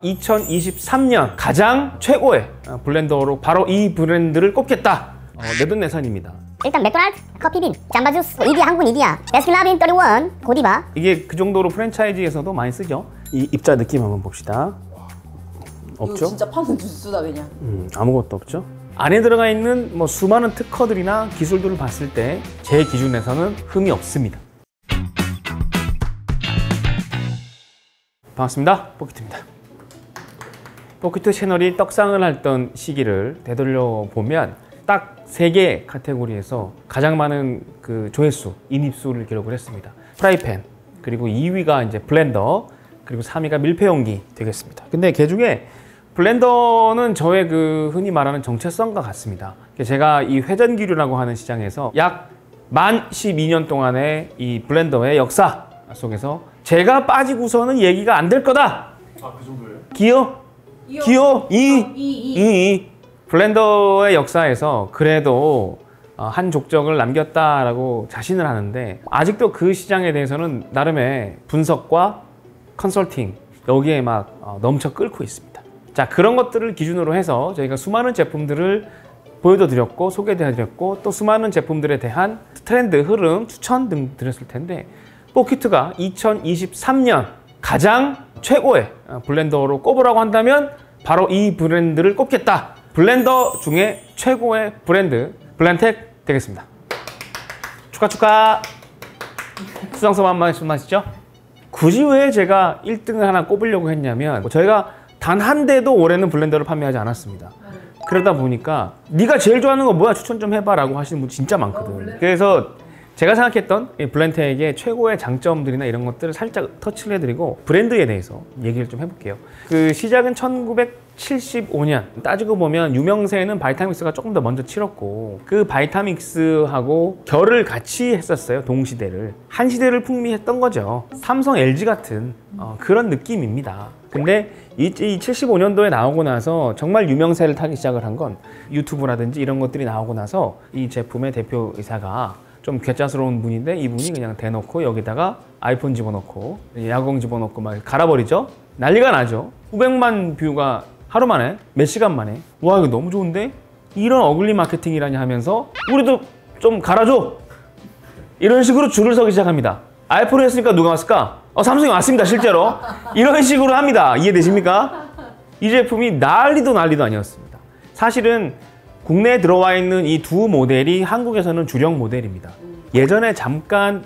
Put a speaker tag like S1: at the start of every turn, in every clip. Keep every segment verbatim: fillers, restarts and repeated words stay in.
S1: 이천이십삼 년 가장 최고의 블렌더로 바로 이 브랜드를 꼽겠다. 어, 내돈내산입니다.
S2: 일단 맥도날드, 커피빈, 잠바주스, 이디야 한국은 이디야, 베스킨라빈 삼십일, 고디바.
S1: 이게 그 정도로 프랜차이즈에서도 많이 쓰죠. 이 입자 느낌 한번 봅시다. 없죠?
S3: 이거 진짜 파는 주스다 그냥.
S1: 음, 아무것도 없죠. 안에 들어가 있는 뭐 수많은 특허들이나 기술들을 봤을 때 제 기준에서는 흠이 없습니다. 반갑습니다. 뽀키트입니다. 뽀키트 채널이 떡상을 했던 시기를 되돌려 보면 딱 세 개 카테고리에서 가장 많은 그 조회수, 인입수를 기록을 했습니다. 프라이팬, 그리고 이 위가 이제 블렌더, 그리고 삼 위가 밀폐용기 되겠습니다. 근데 그 중에 블렌더는 저의 그 흔히 말하는 정체성과 같습니다. 제가 이 회전기류라고 하는 시장에서 약 만 십이 년 동안의 이 블렌더의 역사 속에서 제가 빠지고서는 얘기가 안 될 거다.
S4: 아, 그 정도예요?
S1: 기어? 기어? 이?
S3: 이, 이.
S1: 이? 블렌더의 역사에서 그래도 한 족적을 남겼다라고 자신을 하는데 아직도 그 시장에 대해서는 나름의 분석과 컨설팅 여기에 막 넘쳐 끓고 있습니다. 자, 그런 것들을 기준으로 해서 저희가 수많은 제품들을 보여도 드렸고 소개해 드렸고 또 수많은 제품들에 대한 트렌드, 흐름, 추천 등 드렸을 텐데 뽀키트가 이천이십삼 년 가장 최고의 블렌더로 꼽으라고 한다면 바로 이 브랜드를 꼽겠다. 블렌더 중에 최고의 브랜드 블렌텍 되겠습니다. 축하 축하. 수상소감 한 말씀 하시죠. 굳이 왜 제가 일 등을 하나 꼽으려고 했냐면 저희가 단 한 대도 올해는 블렌더를 판매하지 않았습니다. 그러다 보니까 네가 제일 좋아하는 거 뭐야 추천 좀 해봐 라고 하시는 분 진짜 많거든. 그래서 제가 생각했던 이 블렌텍의 최고의 장점들이나 이런 것들을 살짝 터치를 해드리고 브랜드에 대해서 얘기를 좀 해볼게요. 그 시작은 천구백칠십오 년 따지고 보면 유명세는 바이타믹스가 조금 더 먼저 치렀고 그 바이타믹스하고 결을 같이 했었어요. 동시대를 한 시대를 풍미했던 거죠. 삼성, 엘지 같은 어, 그런 느낌입니다. 근데 이 칠십오 년도에 나오고 나서 정말 유명세를 타기 시작을 한 건 유튜브라든지 이런 것들이 나오고 나서 이 제품의 대표이사가 좀 괴짜스러운 분인데 이분이 그냥 대놓고 여기다가 아이폰 집어넣고 야광 집어넣고 막 갈아버리죠. 난리가 나죠. 수백만 뷰가 하루 만에 몇 시간 만에 와 이거 너무 좋은데? 이런 어글리 마케팅이라니 하면서 우리도 좀 갈아줘! 이런 식으로 줄을 서기 시작합니다. 아이폰을 했으니까 누가 왔을까? 어, 삼성이 왔습니다 실제로. 이런 식으로 합니다. 이해되십니까? 이 제품이 난리도 난리도 아니었습니다. 사실은 국내에 들어와 있는 이 두 모델이 한국에서는 주력 모델입니다. 예전에 잠깐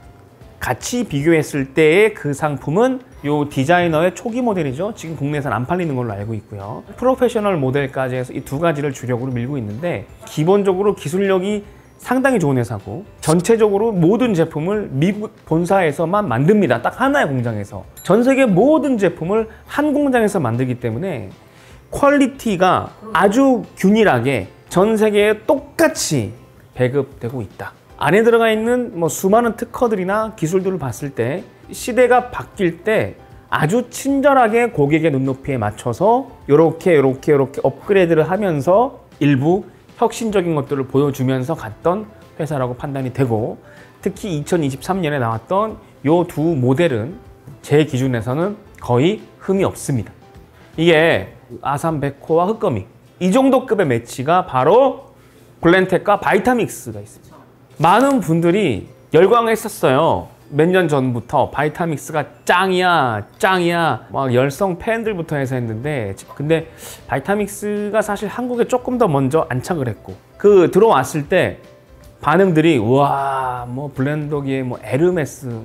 S1: 같이 비교했을 때의 그 상품은 이 디자이너의 초기 모델이죠. 지금 국내에서는 안 팔리는 걸로 알고 있고요. 프로페셔널 모델까지 해서 이 두 가지를 주력으로 밀고 있는데 기본적으로 기술력이 상당히 좋은 회사고 전체적으로 모든 제품을 미국 본사에서만 만듭니다. 딱 하나의 공장에서. 전 세계 모든 제품을 한 공장에서 만들기 때문에 퀄리티가 아주 균일하게 전 세계에 똑같이 배급되고 있다. 안에 들어가 있는 뭐 수많은 특허들이나 기술들을 봤을 때 시대가 바뀔 때 아주 친절하게 고객의 눈높이에 맞춰서 이렇게 이렇게 이렇게 업그레이드를 하면서 일부 혁신적인 것들을 보여주면서 갔던 회사라고 판단이 되고 특히 이천이십삼 년에 나왔던 이 두 모델은 제 기준에서는 거의 흠이 없습니다. 이게 아삼 백호와 흑거미 이 정도 급의 매치가 바로 블렌텍과 바이타믹스가 있습니다. 많은 분들이 열광했었어요. 몇 년 전부터 바이타믹스가 짱이야 짱이야 막 열성 팬들부터 해서 했는데 근데 바이타믹스가 사실 한국에 조금 더 먼저 안착을 했고 그 들어왔을 때 반응들이 와 뭐 블렌더기에 뭐 에르메스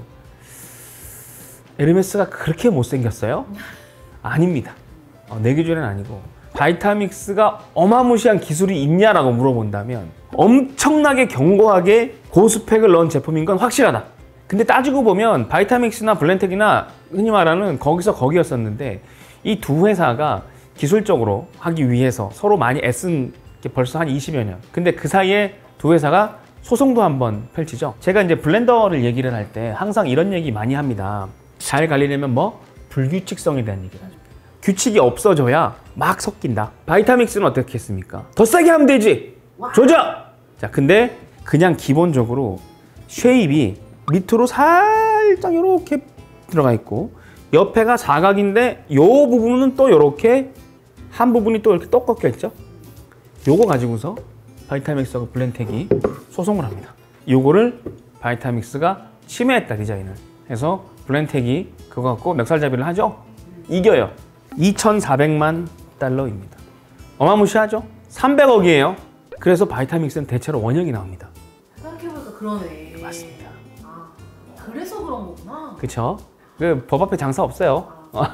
S1: 에르메스가 그렇게 못생겼어요? 아닙니다. 어, 내 기준에는 아니고 바이타믹스가 어마무시한 기술이 있냐라고 물어본다면 엄청나게 견고하게 고스펙을 넣은 제품인 건 확실하다. 근데 따지고 보면 바이타믹스나 블렌텍이나 흔히 말하는 거기서 거기였었는데 이 두 회사가 기술적으로 하기 위해서 서로 많이 애쓴 게 벌써 한 이십여 년. 근데 그 사이에 두 회사가 소송도 한번 펼치죠. 제가 이제 블렌더를 얘기를 할 때 항상 이런 얘기 많이 합니다. 잘 갈리려면 뭐? 불규칙성에 대한 얘기를 하죠. 규칙이 없어져야 막 섞인다. 바이타믹스는 어떻게 했습니까? 더 세게 하면 되지! 조져! 자, 근데 그냥 기본적으로 쉐입이 밑으로 살짝 이렇게 들어가 있고 옆에가 사각인데 요 부분은 또 이렇게 한 부분이 또 이렇게 또 꺾여 있죠. 요거 가지고서 바이타믹스하고 블렌텍이 소송을 합니다. 요거를 바이타믹스가 침해했다, 디자인을. 해서 블렌텍이 그거 갖고 멱살잡이를 하죠. 이겨요. 이천사백만 달러입니다. 어마무시하죠? 삼백억이에요. 그래서 바이타믹스는 대체로 원형이 나옵니다.
S3: 생각해보니까 그러네.
S1: 맞습니다.
S3: 아, 그래서 그런 거구나.
S1: 그쵸? 그 법 앞에 장사 없어요.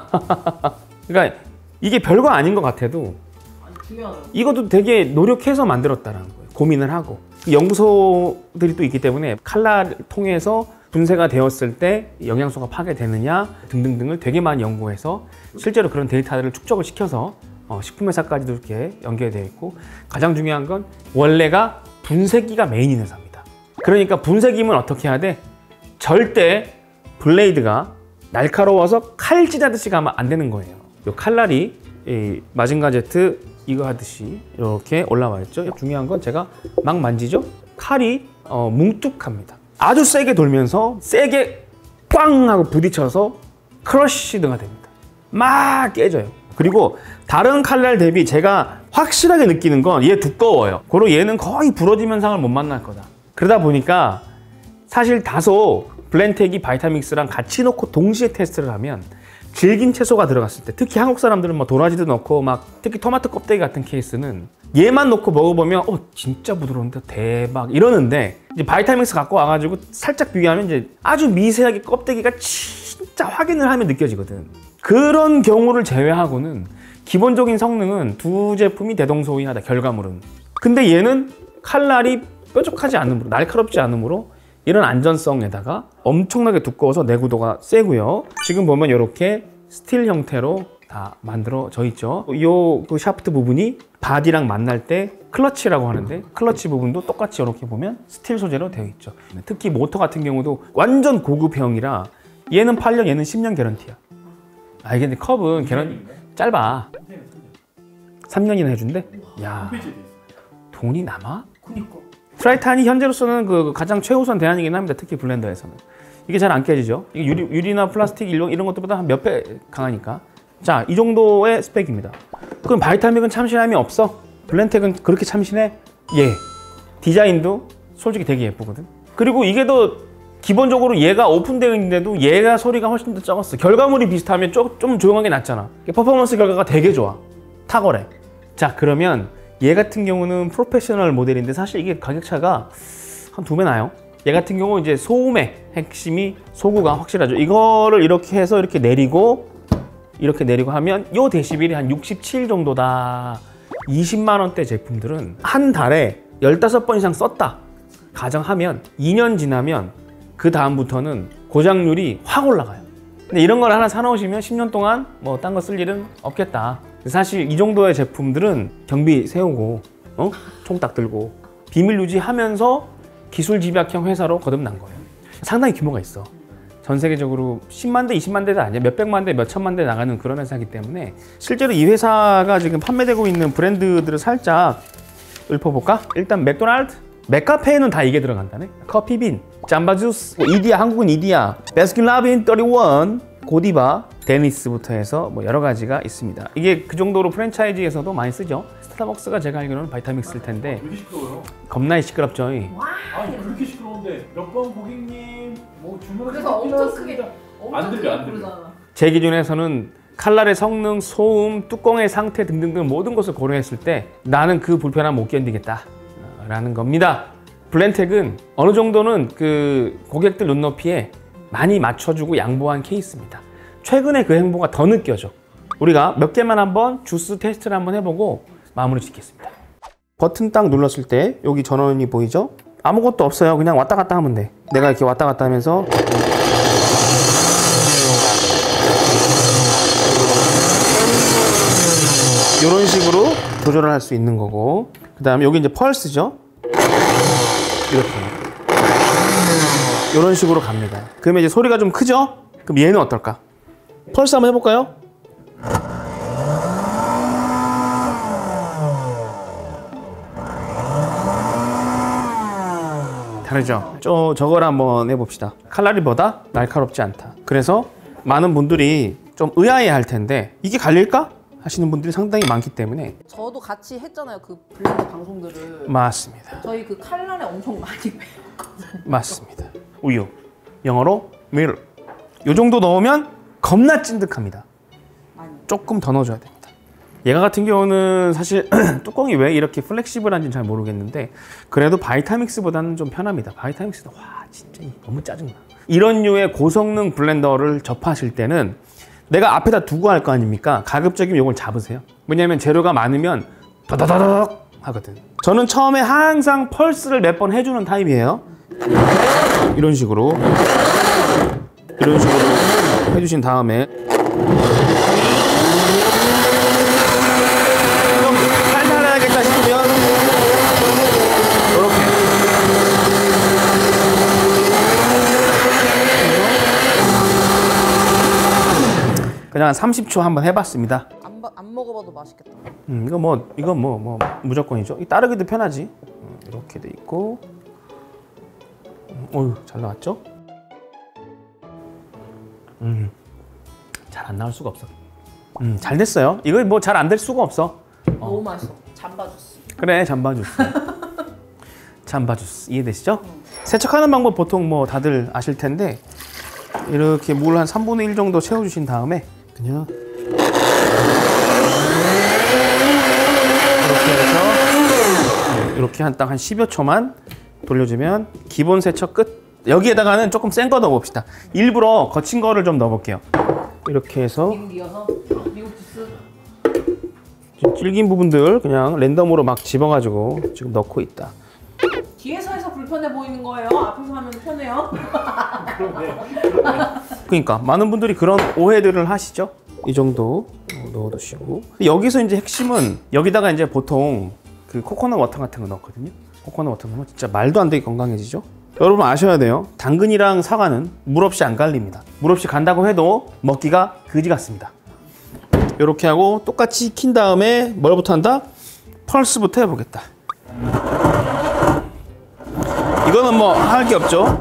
S1: 그러니까 이게 별거 아닌 것 같아도
S3: 아니, 중요하다.
S1: 이것도 되게 노력해서 만들었다는 거예요. 고민을 하고. 연구소들이 또 있기 때문에 칼라를 통해서 분쇄가 되었을 때 영양소가 파괴되느냐 등등등을 되게 많이 연구해서 실제로 그런 데이터들을 축적을 시켜서 어, 식품회사까지도 이렇게 연계되어 있고, 가장 중요한 건 원래가 분쇄기가 메인인 회사입니다. 그러니까 분쇄기면 어떻게 해야 돼? 절대 블레이드가 날카로워서 칼질하듯이 가면 안 되는 거예요. 이 칼날이 이 마징가 제트 이거 하듯이 이렇게 올라와 있죠. 중요한 건 제가 막 만지죠. 칼이 어, 뭉툭합니다. 아주 세게 돌면서 세게 꽝 하고 부딪혀서 크러쉬드가 됩니다. 막 깨져요. 그리고 다른 칼날 대비 제가 확실하게 느끼는 건 얘 두꺼워요. 그리고 얘는 거의 부러짐 현상을 못 만날 거다. 그러다 보니까 사실 다소 블렌텍이 바이타믹스랑 같이 놓고 동시에 테스트를 하면 질긴 채소가 들어갔을 때, 특히 한국 사람들은 뭐 도라지도 넣고 막 특히 토마토 껍데기 같은 케이스는 얘만 넣고 먹어보면 어 진짜 부드러운데 대박 이러는데, 이제 바이타믹스 갖고 와가지고 살짝 비교하면 이제 아주 미세하게 껍데기가 진짜 확인을 하면 느껴지거든. 그런 경우를 제외하고는 기본적인 성능은 두 제품이 대동소이하다, 결과물은. 근데 얘는 칼날이 뾰족하지 않으므로, 날카롭지 않으므로 이런 안전성에다가 엄청나게 두꺼워서 내구도가 세고요. 지금 보면 이렇게 스틸 형태로 다 만들어져 있죠. 이 그 샤프트 부분이 바디랑 만날 때 클러치라고 하는데, 클러치 부분도 똑같이 이렇게 보면 스틸 소재로 되어 있죠. 특히 모터 같은 경우도 완전 고급형이라 얘는 팔 년, 얘는 십 년 개런티야. 아 이게 근데 컵은 개런 짧아. 삼 년이나 해준대? 야, 돈이 남아?
S3: 그니까.
S1: 트라이탄이 현재로서는 그 가장 최우선 대안이긴 합니다. 특히 블렌더에서는. 이게 잘 안 깨지죠. 이게 유리, 유리나 플라스틱 이런, 이런 것들보다 한 몇 배 강하니까. 자, 이 정도의 스펙입니다. 그럼 바이타믹은 참신함이 없어? 블렌텍은 그렇게 참신해? 예. 디자인도 솔직히 되게 예쁘거든. 그리고 이게 더 기본적으로 얘가 오픈되어 있는데도 얘가 소리가 훨씬 더 적었어. 결과물이 비슷하면 좀, 좀 조용하게 났잖아. 퍼포먼스 결과가 되게 좋아. 탁월해. 자, 그러면 얘 같은 경우는 프로페셔널 모델인데 사실 이게 가격 차가 한 두 배 나요. 얘 같은 경우 이제 소음의 핵심이 소구가 확실하죠. 이거를 이렇게 해서 이렇게 내리고 이렇게 내리고 하면 요 데시벨이 한 육십칠 정도다. 이십만 원대 제품들은 한 달에 열다섯 번 이상 썼다 가정하면 이 년 지나면 그 다음부터는 고장률이 확 올라가요. 근데 이런 걸 하나 사놓으시면 십 년 동안 뭐 딴 거 쓸 일은 없겠다. 사실 이 정도의 제품들은 경비 세우고 어? 총 딱 들고 비밀 유지하면서 기술 집약형 회사로 거듭난 거예요. 상당히 규모가 있어. 전 세계적으로 십만 대, 이십만 대도 아니야. 몇백만 대, 몇천만 대 나가는 그런 회사이기 때문에 실제로 이 회사가 지금 판매되고 있는 브랜드들을 살짝 읊어볼까? 일단 맥도날드, 맥카페에는 다 이게 들어간다네. 커피빈, 잠바주스, 뭐 이디야, 한국은 이디야, 베스킨라빈 삼십일, 고디바, 데니스부터 해서 뭐 여러 가지가 있습니다. 이게 그 정도로 프랜차이즈에서도 많이 쓰죠. 스타벅스가 제가 알기로는 바이타믹스일 텐데
S4: 되게 시끄러워요.
S1: 겁나게 시끄럽죠.
S4: 아니 그렇게 시끄러운데 몇 번 고객님 뭐 주문을
S3: 그래서 엄청 크게 엄청
S4: 안 들려,
S3: 크게
S4: 안 들려.
S3: 부르잖아.
S1: 제 기준에서는 칼날의 성능, 소음, 뚜껑의 상태 등등등 모든 것을 고려했을 때 나는 그 불편함 못 견디겠다 라는 겁니다. 블렌텍은 어느 정도는 그 고객들 눈높이에 많이 맞춰주고 양보한 케이스입니다. 최근에 그 행보가 더 느껴져. 우리가 몇 개만 한번 주스 테스트를 한번 해보고 마무리 짓겠습니다. 버튼 딱 눌렀을 때 여기 전원이 보이죠? 아무것도 없어요. 그냥 왔다 갔다 하면 돼. 내가 이렇게 왔다 갔다 하면서 이런 식으로 조절을 할 수 있는 거고, 그 다음에 여기 이제 펄스죠? 이렇게 이런 식으로 갑니다. 그러면 이제 소리가 좀 크죠? 그럼 얘는 어떨까? 펄스 한번 해볼까요? 다르죠? 저, 저걸 한번 해봅시다. 칼날이보다 날카롭지 않다. 그래서 많은 분들이 좀 의아해 할 텐데 이게 갈릴까? 하시는 분들이 상당히 많기 때문에.
S3: 저도 같이 했잖아요. 그 블렌더 방송들을.
S1: 맞습니다.
S3: 저희 그 칼날에 엄청 많이 배웠거든요.
S1: 맞습니다. 우유. 영어로 milk. 요 정도 넣으면 겁나 찐득합니다.
S3: 많이.
S1: 조금 더 넣어줘야 됩니다. 얘가 같은 경우는 사실 뚜껑이 왜 이렇게 플렉시블한지는 잘 모르겠는데 그래도 바이타믹스보다는 좀 편합니다. 바이타믹스는 와 진짜 너무 짜증나. 이런 류의 고성능 블렌더를 접하실 때는 내가 앞에다 두고 할 거 아닙니까? 가급적이면 이걸 잡으세요. 왜냐면 재료가 많으면 더더더덕 하거든. 저는 처음에 항상 펄스를 몇 번 해주는 타입이에요. 이런 식으로 이런 식으로 해주신 다음에 좀 살살해야겠다 싶으면 이렇게 그냥 한 삼십 초 한번 해봤습니다.
S3: 안, 바, 안 먹어봐도 맛있겠다.
S1: 음, 이거 뭐 이거 뭐 뭐 무조건이죠. 이 따르기도 편하지. 음, 이렇게 돼 있고, 음, 어유 잘 나왔죠? 음, 잘 안 나올 수가 없어. 음, 잘 됐어요. 이거 뭐 잘 안 될 수가 없어.
S3: 너무 맛있어. 잠바 주스.
S1: 그래, 잠바 주스. 잠바 주스 이해되시죠? 세척하는 방법 보통 뭐 다들 아실 텐데 이렇게 물 한 삼분의 일 정도 채워주신 다음에 그냥 이렇게 해서 이렇게 한 딱 한 십여 초만 돌려주면 기본 세척 끝. 여기에다가는 조금 센 거 넣어봅시다. 일부러 거친 거를 좀 넣어볼게요. 이렇게 해서
S3: 미국이어서 미국 주스.
S1: 질긴 부분들 그냥 랜덤으로 막 집어가지고 지금 넣고 있다.
S3: 뒤에서 해서 불편해 보이는 거예요? 앞에서 하면 편해요?
S1: 그러니까 많은 분들이 그런 오해들을 하시죠. 이 정도 넣어두시고 여기서 이제 핵심은 여기다가 이제 보통 그 코코넛 워터 같은 거 넣거든요. 코코넛 워터 넣으면 진짜 말도 안 되게 건강해지죠. 여러분 아셔야 돼요. 당근이랑 사과는 물 없이 안 갈립니다. 물 없이 간다고 해도 먹기가 그지 같습니다. 이렇게 하고 똑같이 킨 다음에 뭘부터 한다? 펄스부터 해보겠다. 이거는 뭐 할 게 없죠.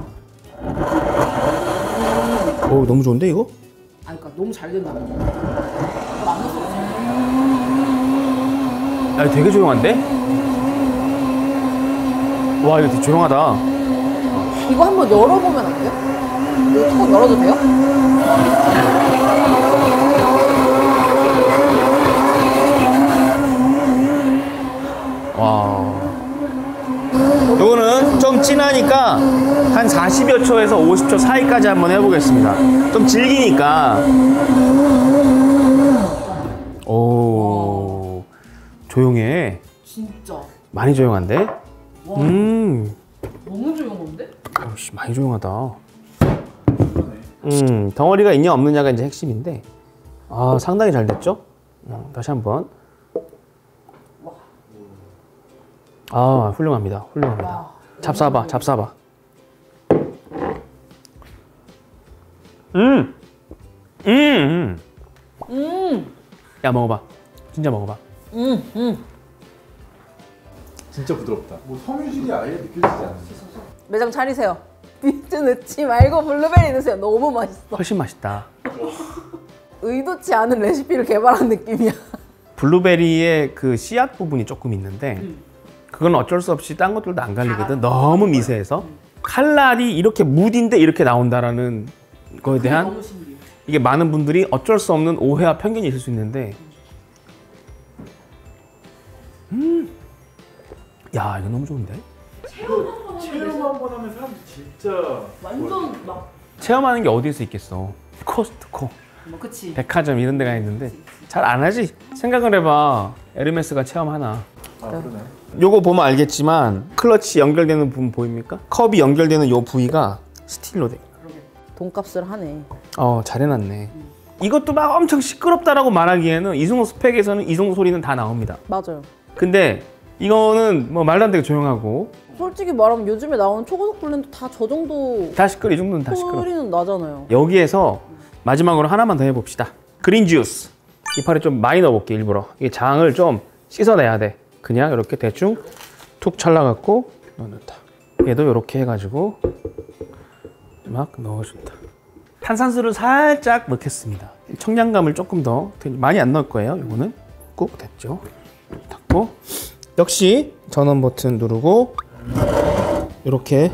S1: 오 너무 좋은데 이거?
S3: 아 그러니까 너무 잘 된다. 만났어.
S1: 야 되게 조용한데? 와 이거 되게 조용하다.
S3: 이거 한번 열어보면 안 돼요? 이거 뚜껑 열어도 돼요?
S1: 와. 요거는 좀 진하니까 한 사십여 초에서 오십 초 사이까지 한번 해보겠습니다. 좀 질기니까. 오. 조용해.
S3: 진짜.
S1: 많이 조용한데?
S3: 와.
S1: 음.
S3: 너무 조용한데?
S1: 아우씨 많이 조용하다. 음 덩어리가 있냐 없느냐가 이제 핵심인데 아 상당히 잘 됐죠? 어, 다시 한번. 아 훌륭합니다. 훌륭합니다.
S3: 와,
S1: 잡사봐 잡사봐. 음. 음. 음.
S3: 음.
S1: 야 먹어봐. 진짜 먹어봐.
S3: 음. 음.
S4: 진짜 부드럽다. 뭐 섬유질이 아예 느껴지지 않는데.
S3: 매장 차리세요. 비트 넣지 말고 블루베리 넣으세요. 너무 맛있어.
S1: 훨씬 맛있다.
S3: 의도치 않은 레시피를 개발한 느낌이야.
S1: 블루베리의 그 씨앗 부분이 조금 있는데 그건 어쩔 수 없이 딴 것들도 안 갈리거든. 너무 미세해서. 칼날이 이렇게 무딘데 이렇게 나온다라는 거에 대한
S3: 너무 신기해.
S1: 이게 많은 분들이 어쩔 수 없는 오해와 편견이 있을 수 있는데 음. 야 이거 너무 좋은데?
S4: 체험 한번 하면 사람들 진짜
S3: 완전 막.
S1: 체험하는 게 어디에서 있겠어. 코스트코,
S3: 뭐 그치.
S1: 백화점 이런 데가 있는데 잘 안 하지? 생각을 해봐. 에르메스가 체험하나.
S4: 아 그러네.
S1: 요거 보면 알겠지만 클러치 연결되는 부분 보입니까? 컵이 연결되는 요 부위가 스틸로 돼.
S3: 돈값을 하네.
S1: 어 잘해놨네. 이것도 막 엄청 시끄럽다라고 말하기에는 이 정도 스펙에서는 이 정도 소리는 다 나옵니다.
S3: 맞아요.
S1: 근데 이거는 뭐 말도 안 되게 조용하고
S3: 솔직히 말하면 요즘에 나오는 초고속 블렌드 다 저 정도
S1: 다 시끄러. 이 정도는 다 시끄러.
S3: 소리는 나잖아요.
S1: 여기에서 마지막으로 하나만 더 해봅시다. 그린 주스. 이파리 좀 많이 넣어볼게 일부러. 이게 장을 좀 씻어내야 돼. 그냥 이렇게 대충 툭 잘라갖고 넣는다. 얘도 이렇게 해가지고 막 넣어준다. 탄산수를 살짝 넣겠습니다. 청량감을 조금 더 많이 안 넣을 거예요. 이거는 꼭 됐죠. 닫고 역시 전원 버튼 누르고 이렇게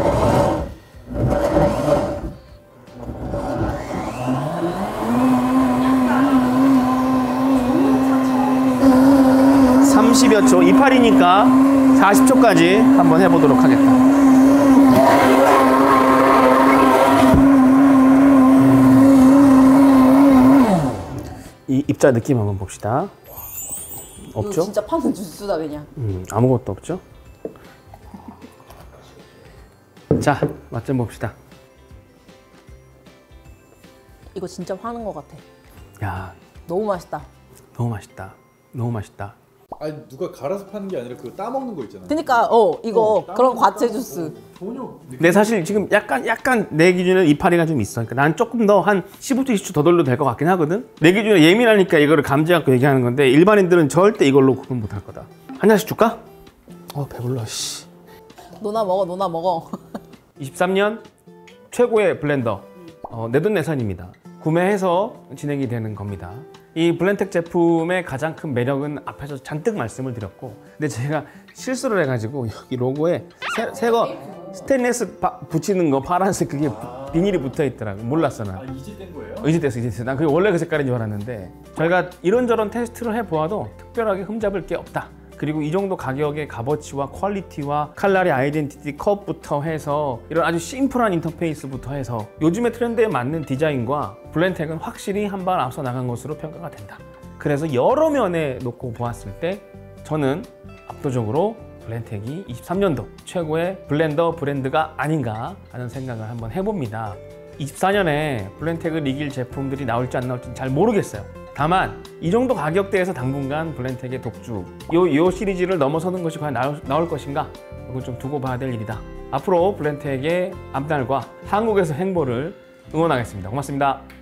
S1: 삼십여 초, 이팔이니까 사십 초까지 한번 해보도록 하겠다. 이 입자 느낌 한번 봅시다.
S3: 이거
S1: 없죠?
S3: 진짜 파는 주스다 그냥.
S1: 음, 아무것도 없죠? 자, 맛 좀 봅시다.
S3: 이거 진짜 파는 것 같아.
S1: 야,
S3: 너무 맛있다.
S1: 너무 맛있다. 너무 맛있다.
S4: 아니 누가 갈아서 파는 게 아니라 그거 따먹는 거 있잖아.
S3: 그러니까 어 이거
S4: 어,
S3: 그런
S4: 따먹는
S3: 과채
S4: 거
S3: 주스.
S4: 어, 전혀
S1: 근데 사실 지금 약간 약간 내 기준에 이파리가 좀 있어. 그러니까 난 조금 더 한 십오 초, 이십 초 더 돌려도 될 것 같긴 하거든. 내 기준에 예민하니까 이거를 감지하고 얘기하는 건데 일반인들은 절대 이걸로 구분 못할 거다. 한 잔씩 줄까? 어 배불러. 씨.
S3: 노나 먹어 노나 먹어.
S1: 이십삼 년 최고의 블렌더. 어, 내돈내산입니다. 구매해서 진행이 되는 겁니다. 이 블렌텍 제품의 가장 큰 매력은 앞에서 잔뜩 말씀을 드렸고, 근데 제가 실수를 해가지고 여기 로고에 새, 새거 스테인리스 바, 붙이는 거 파란색 그게 비닐이 붙어 있더라고. 몰랐어 나.
S4: 아, 이제 된 거예요?
S1: 이제 됐어 이제 됐어. 난 그게 원래 그 색깔인 줄 알았는데 저희가 이런저런 테스트를 해보아도 특별하게 흠잡을 게 없다. 그리고 이 정도 가격의 값어치와 퀄리티와 칼라리 아이덴티티 컵부터 해서 이런 아주 심플한 인터페이스부터 해서 요즘의 트렌드에 맞는 디자인과 블렌텍은 확실히 한 발 앞서 나간 것으로 평가가 된다. 그래서 여러 면에 놓고 보았을 때 저는 압도적으로 블렌텍이 이십삼 년도 최고의 블렌더 브랜드가 아닌가 하는 생각을 한번 해봅니다. 이십사 년에 블렌텍을 이길 제품들이 나올지 안 나올지 잘 모르겠어요. 다만 이 정도 가격대에서 당분간 블렌텍의 독주 요, 요 시리즈를 넘어서는 것이 과연 나올, 나올 것인가? 이건 좀 두고 봐야 될 일이다. 앞으로 블렌텍의 앞날과 한국에서 행보를 응원하겠습니다. 고맙습니다.